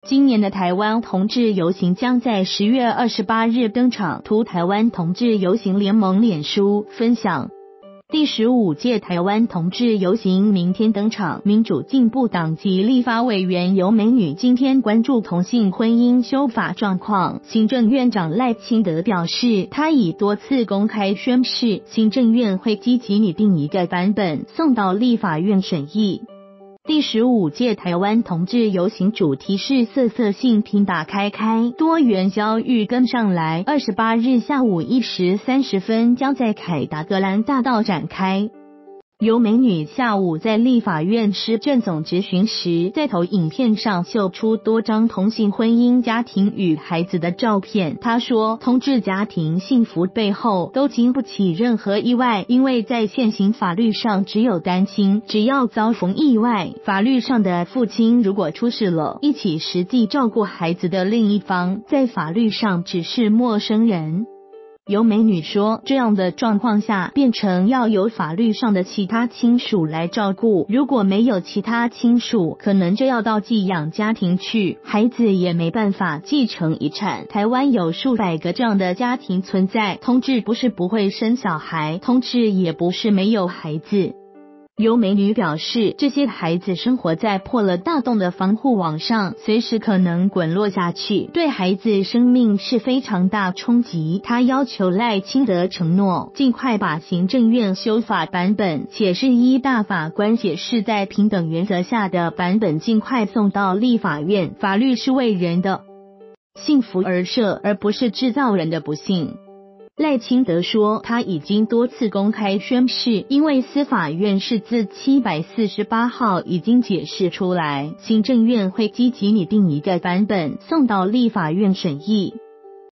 今年的台湾同志游行将在10月28日登场。图台湾同志游行联盟脸书分享。第15届台湾同志游行明天登场，民主进步党籍立法委员尤美女今天关注同性婚姻修法状况。行政院长赖清德表示，他已多次公开宣示，行政院会积极拟定一个版本送到立法院审议。第15届台湾同志游行主题是色色性平打开多元教育跟上来，28日下午1时30分将在凯达格兰大道展开。尤美女下午在立法院施政总质询时，在投影片上秀出多张同性婚姻家庭与孩子的照片。她说，同志家庭幸福背后都经不起任何意外，因为在现行法律上，只有单亲只要遭逢意外，法律上的父亲如果出事了，一起实际照顾孩子的另一方，在法律上只是陌生人。尤美女说，这样的状况下变成要由法律上的其他亲属来照顾，如果没有其他亲属，可能就要到寄养家庭去，孩子也没办法继承遗产。台湾有数百个这样的家庭存在，同志不是不会生小孩，同志也不是没有孩子。尤美女表示，这些孩子生活在破了大洞的防护网上，随时可能滚落下去，对孩子生命是非常大冲击。她要求赖清德承诺，尽快把行政院修法版本，且是依大法官解释在平等原则下的版本，尽快送到立法院。法律是为人的幸福而设，而不是制造人的不幸。赖清德说，他已经多次公开宣示，因为司法院释字748号已经解释出来，行政院会积极拟定一个版本送到立法院审议。